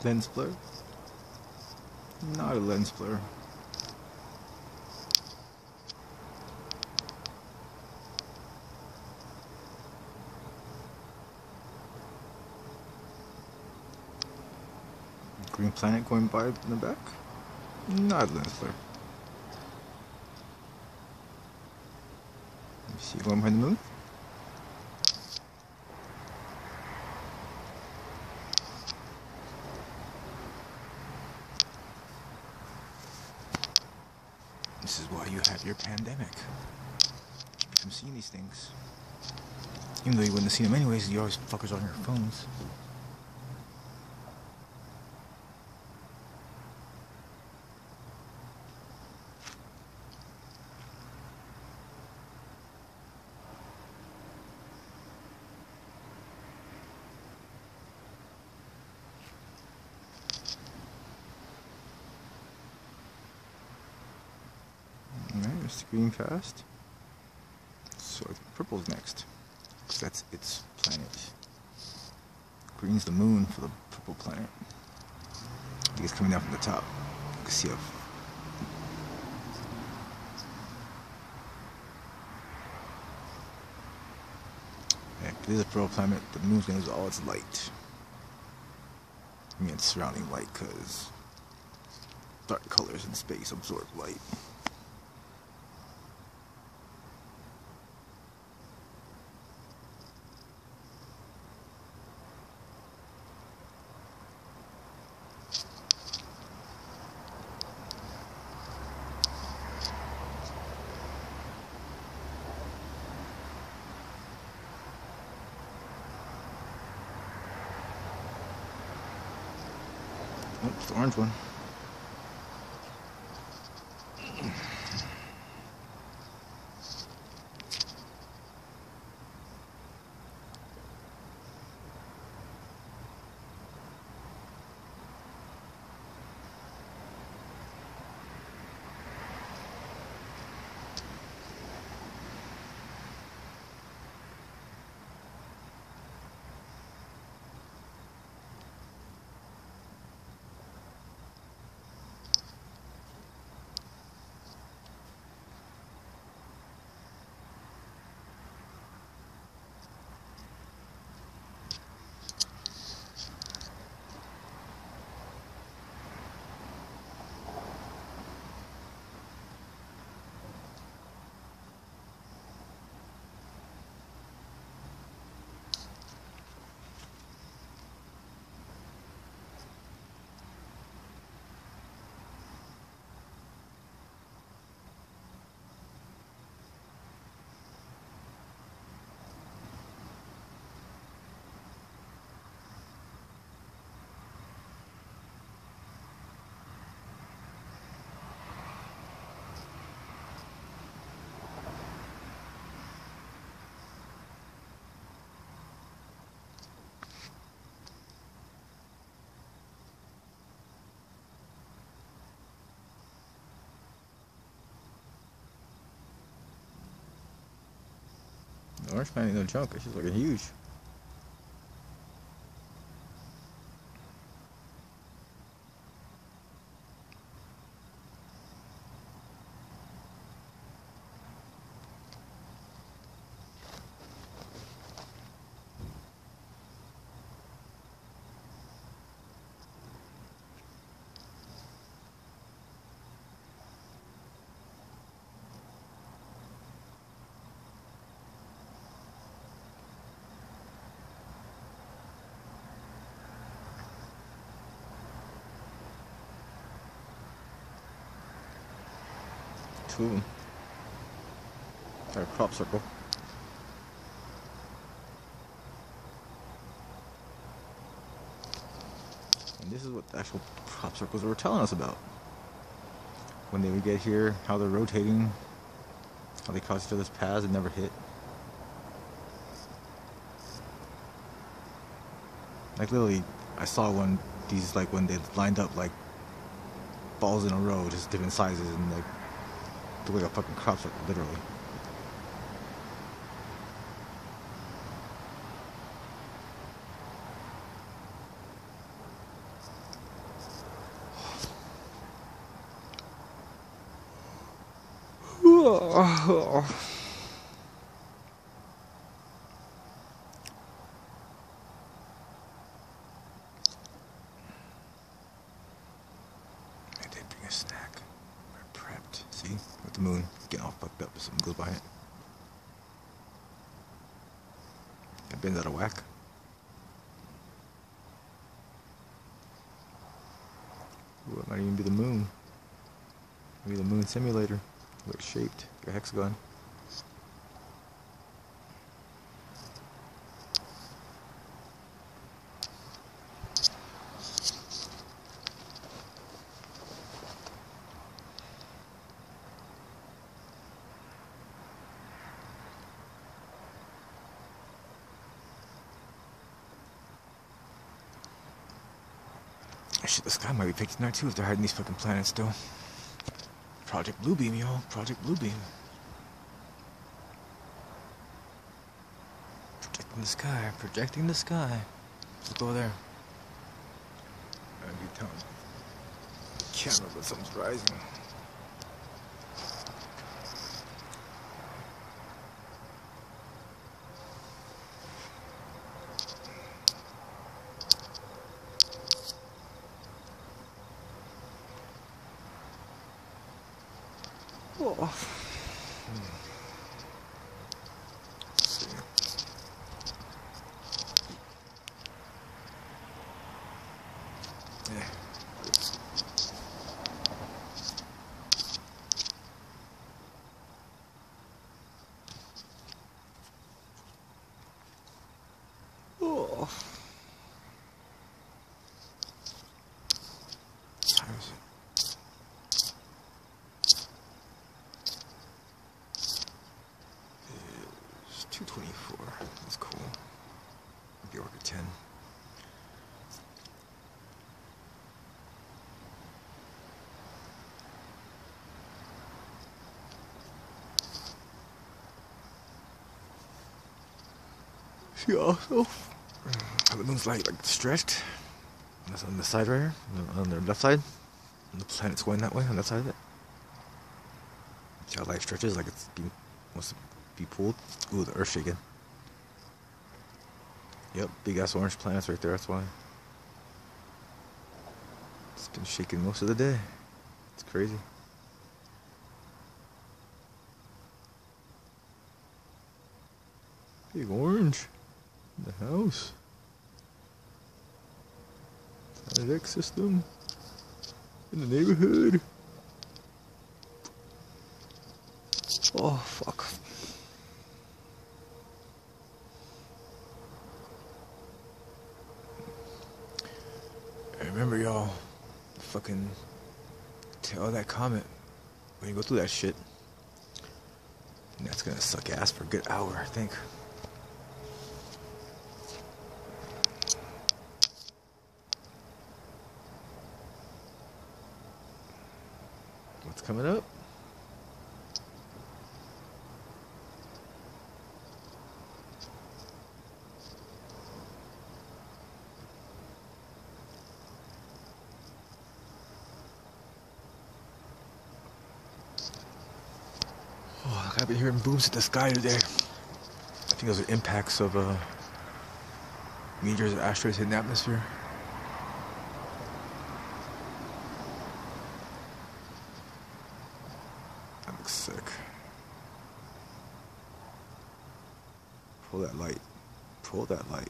Lens flare? Not a lens flare. Green planet going by in the back? Not a lens flare. You see going behind the moon? This is why you have your pandemic. Keep from seeing these things. Even though you wouldn't have seen them anyways, you always fuckers on your phones. Alright, it's green fast. So purple's next. Because that's its planet. Green's the moon for the purple planet. I think it's coming down from the top. You can see it. Yeah, if it is a purple planet, the moon's gonna lose all its light. I mean, it's surrounding light because dark colors in space absorb light. Oh, it's the orange one. The orange man ain't no junk. It's just looking huge. Two of them. Got a crop circle. And this is what the actual crop circles were telling us about. When they would get here, how they're rotating, how they cross each other's paths and never hit. Like literally, I saw one, these like when they lined up like balls in a row, just different sizes, and like look like a fucking crop circle, literally. Oh. I did bring a snack. We're prepped. See? With the moon getting all fucked up if something goes by it. That bin's out of whack. Ooh, it might even be the moon. Maybe the moon simulator. Where it's shaped. Like a hexagon. Shit, the sky might be picking tonight too if they're hiding these fucking planets still. Project Bluebeam, y'all. Project Bluebeam. Projecting the sky. Projecting the sky. Let's go there. I'd be telling the camera that something's rising. Oh. Yeah. Oh. How is it? It's 2:24. That's cool. Be work at 10. See also how the moon's like stretched. That's on the side right here, on the left side. And the planet's going that way on that side of it. See how light stretches like it's being wants to be pulled. Ooh, the Earth's shaking. Yep, big ass orange planets right there. That's why it's been shaking most of the day. It's crazy. Big orange in the house. Planet X system in the neighborhood. Oh fuck. I remember y'all fucking tail of that comet when you go through that shit. And that's gonna suck ass for a good hour, I think. What's coming up? Oh, I've been hearing booms at the sky today. I think those are impacts of meteors and asteroids hitting the atmosphere. That looks sick. Pull that light. Pull that light.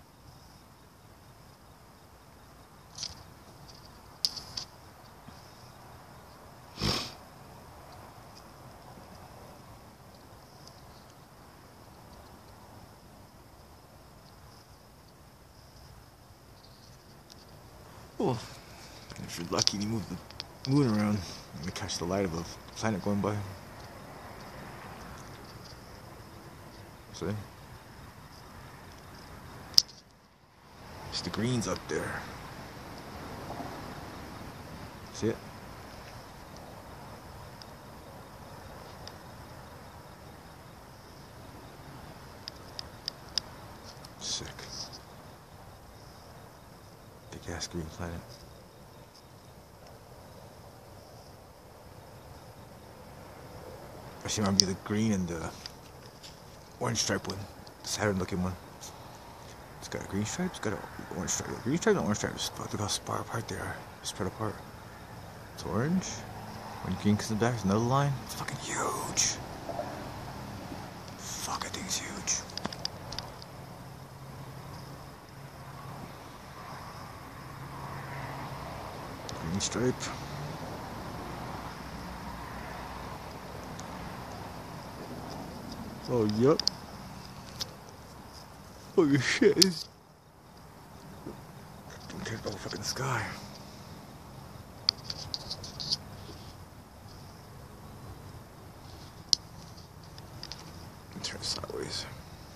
Oh, if you're lucky, you move the moon around and catch the light of a planet going by. See? It's the greens up there. See it? Sick. Big ass green planet. Actually, might be the green and the orange stripe one, the Saturn looking one. It's got a green stripe, it's got an orange stripe. The green stripe and the orange stripe, look how far apart they are. Spread apart. It's orange. When green comes back, there's another line. It's fucking huge. Fuck, that thing's huge. Green stripe. Oh, yup. Holy shit. Don't care about the fucking sky. Turn sideways.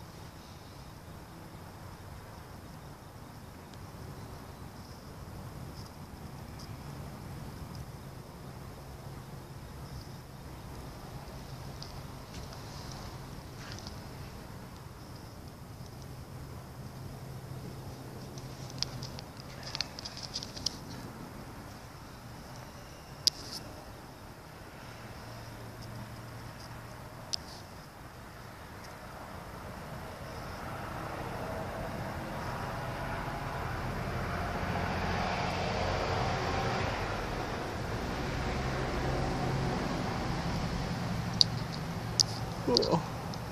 Oh.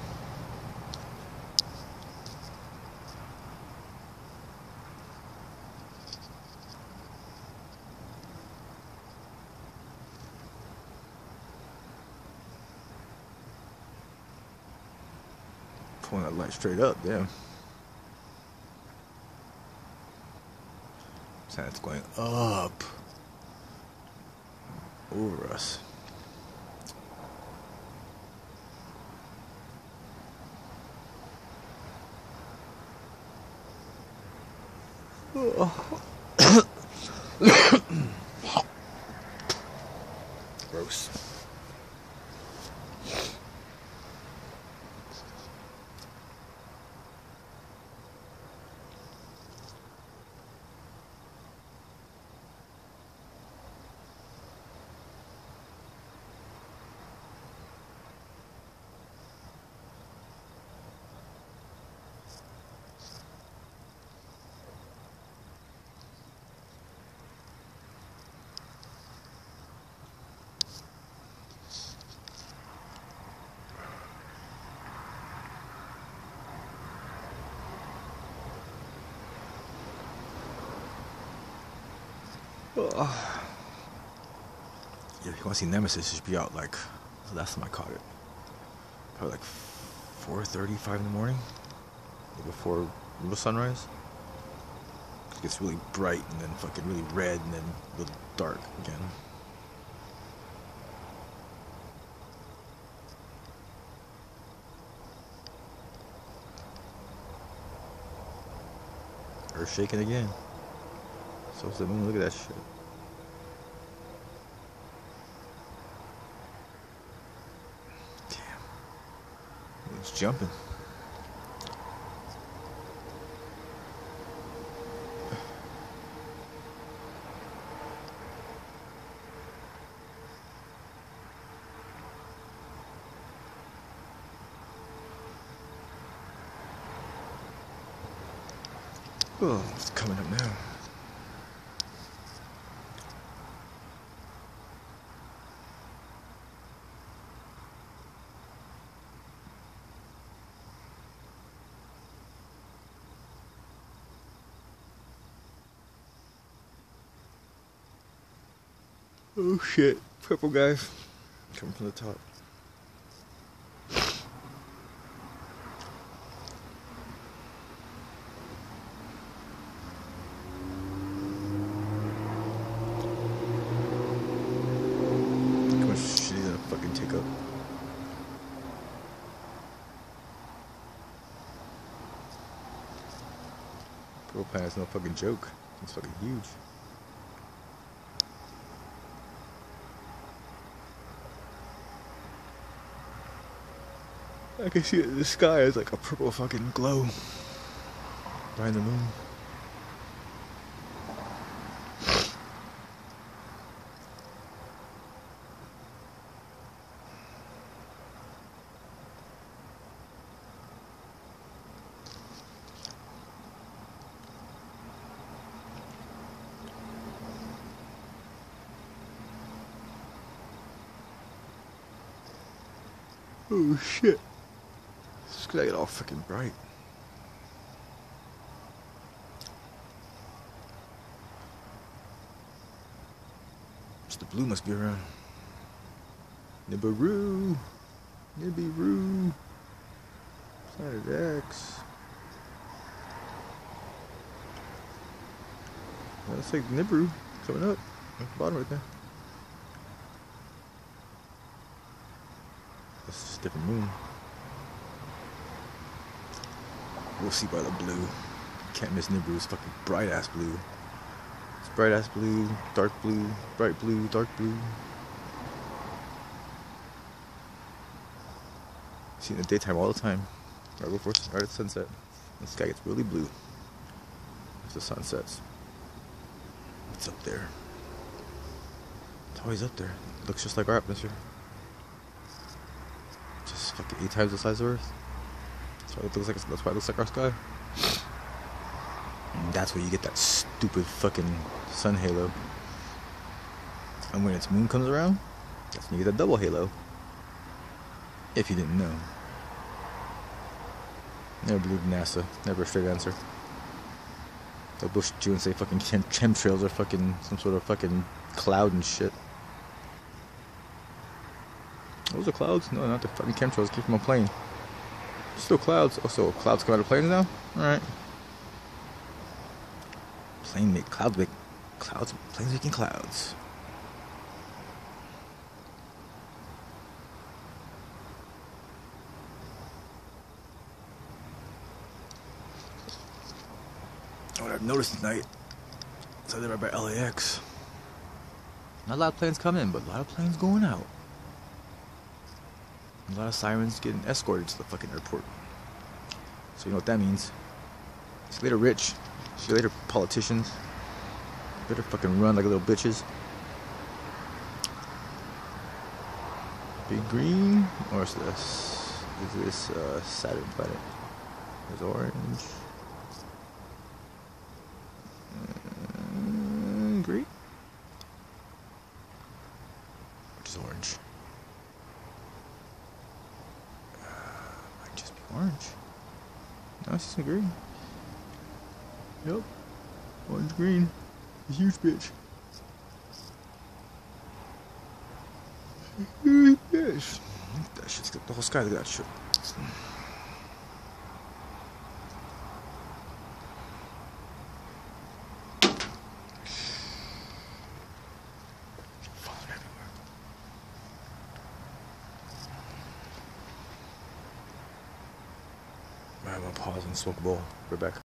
Pulling that light straight up, damn. So it's going up over us. Gross. Yeah, if you want to see Nemesis, it should be out like, the last time I caught it, probably like 4:35 in the morning, before the sunrise. It gets really bright and then fucking really red and then a little dark again. Earth shaking again. So it's the moon, look at that shit. Damn. It's jumping. Oh, it's coming up now. Oh shit, purple guys coming from the top. How much shit he's gonna fucking take up? Purple planet's no fucking joke. It's fucking huge. I can see it in the sky as like a purple fucking glow behind the moon. Oh shit. It's gonna get all freaking bright. Mr. Blue must be around. Nibiru. Nibiru. Planet X. Looks like Nibiru coming up at the bottom right there. That's just a different moon. We'll see by the blue. Can't miss Nibiru. It's fucking bright ass blue. It's bright ass blue, dark blue, bright blue, dark blue. See it in the daytime all the time. Right before sunset. The sky gets really blue as the sun sets. It's up there. It's always up there. It looks just like our atmosphere. Just fucking 8 times the size of Earth. That's why it looks like our sky. And that's where you get that stupid fucking sun halo. And when its moon comes around, that's when you get that double halo. If you didn't know. Never believed NASA. Never a straight answer. They'll bullshit you and say fucking chemtrails are fucking some sort of fucking cloud and shit. Those are clouds? No, not the fucking chemtrails. Keep from a plane. Still clouds. Oh, so clouds come out of planes now? Alright. Planes make clouds. Planes making clouds. What I've noticed tonight is I live right by LAX. Not a lot of planes come in, but a lot of planes going out. A lot of sirens getting escorted to the fucking airport. So you know what that means. See you later, rich. See you later, politicians. Better fucking run like little bitches. Big green? Or is this Saturn planet? There's orange. Green? Which is orange? Might just be orange. No, I see some green. Yep. Orange green. A huge bitch. Huge bitch. That shit's got the whole sky. Look at that shit. I'm gonna pause and smoke a bowl. We're back.